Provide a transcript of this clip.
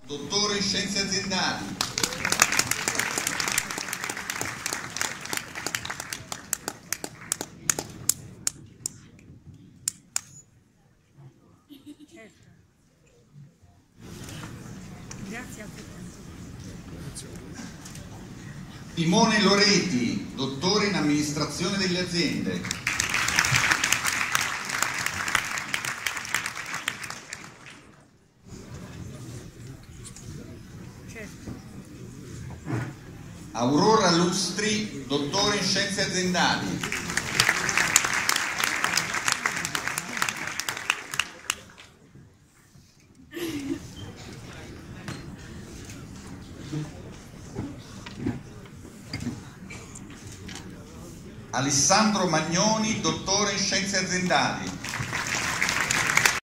Dottore in Scienze Aziendali. Grazie a te. Simone Loreti, dottore in Amministrazione delle Aziende. Certo. Aurora Lustri, dottore in Scienze Aziendali. Alessandro Magnoni, dottore in Scienze Aziendali.